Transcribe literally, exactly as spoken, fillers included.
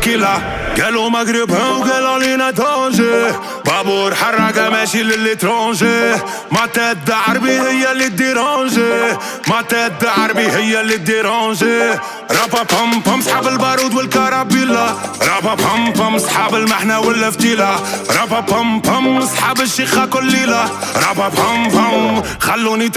تكيلا. قالوا مغربها وقالوا لينا دونجي، بابور حرقة ماشي للإترونجي. ما تد عربي هي اللي ديرونجي، ما تد عربي هي اللي ديرونجي. رابا بام بام صحاب البارود والكرابيلا، رابا بام بام صحاب المحنة والفتيلة، رابا بام بام صحاب الشيخة كل ليلة، رابا بام بام خلوني